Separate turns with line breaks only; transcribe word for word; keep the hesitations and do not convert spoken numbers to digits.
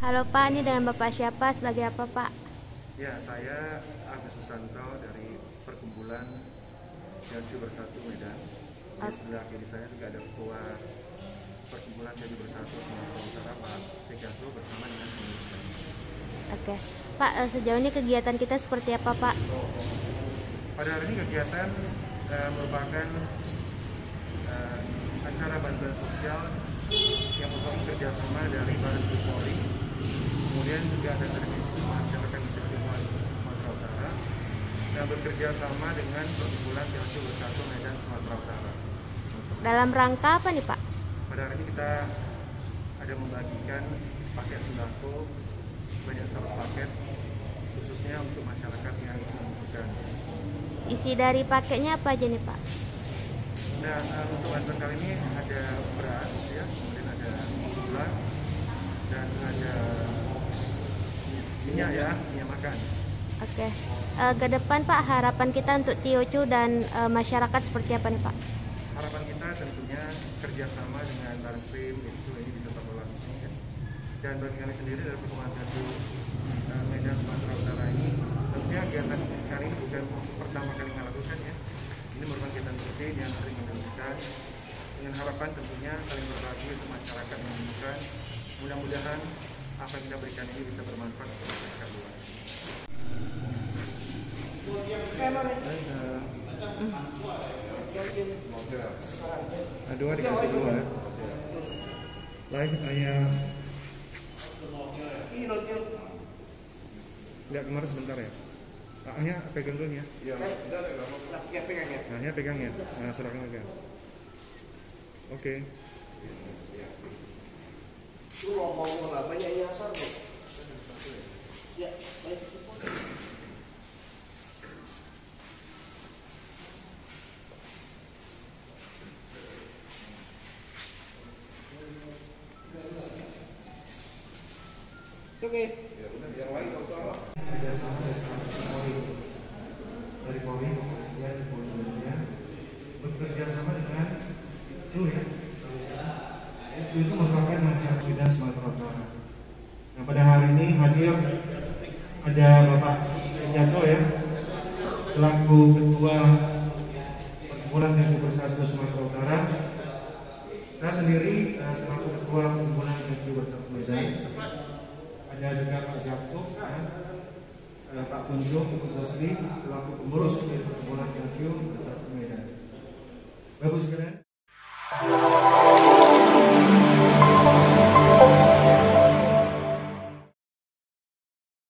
Halo Pak, ini dengan Bapak siapa? Sebagai apa Pak?
Ya, saya Agus Susanto dari Perkumpulan Tianju Bersatu Medan. Di sebelah kiri saya juga ada Ketua Perkumpulan Tianju Bersatu Sumatera Utara, Pak Tegato, bersama dengan pengurusnya.
Oke, Pak, eh, sejauh ini kegiatan kita seperti apa Pak?
Pada hari ini kegiatan uh, merupakan uh, acara bantuan sosial yang merupakan kerjasama dari Badan Polri, kemudian juga ada servisi masyarakat inisiatif Sumatera Utara yang bekerja sama dengan Perkumpulan Tianju Bersatu Medan Sumatera Utara.
Dalam rangka apa nih Pak?
Pada hari ini kita ada membagikan paket sembako sebanyak seratus paket, khususnya untuk masyarakat yang membutuhkan.
Isi dari paketnya apa aja nih Pak?
Nah, uh, untuk bantuan kali ini ada beras, ya, kemudian ada gula, dan ada minyak, ya, minyak makan.
Oke, eh, ke depan Pak, harapan kita untuk T I O C U dan eh, masyarakat seperti apa nih Pak?
Harapan kita tentunya kerjasama dengan Barreskrim, Itsu ini bisa berlangsung, ya. Dan bagi kami sendiri dari Perkumpulan Tianju uh, Medan Sumatera Utara ini, tentunya kegiatan kali ini bukan pertama kali melakukan, ya. Ini merupakan kegiatan rutin yang sering dilakukan dengan harapan tentunya saling berbagi untuk masyarakat yang membutuhkan. Mudah-mudahan apa yang kita berikan ini bisa bermanfaat untuk masyarakat luas. Nah, dua dikasih dua. Lain hanya lihat kemarin sebentar ya. Hanya pegang dulu ya. Iya. Nah, hanya pegang ya. Nah, serahkan pegang. Oke.
Oke.
Dari Polri, kepolisian, kepolisian bekerja sama dengan itu ya. Itu itu merupakan masyarakat Medan Sumatera Utara. Nah, pada hari ini hadir ada Bapak Tegato ya, selaku Ketua Perkumpulan Tianju Bersatu Sumatera Utara. Saya sendiri uh, selaku Ketua Perkumpulan Tianju Bersatu Medan. Ada juga Pak Jakto, ya. Ada Pak Kunjung, Ibu Bosli, selaku pengurus dari Perkumpulan Tianju Bersatu Medan. Bagus sekalian.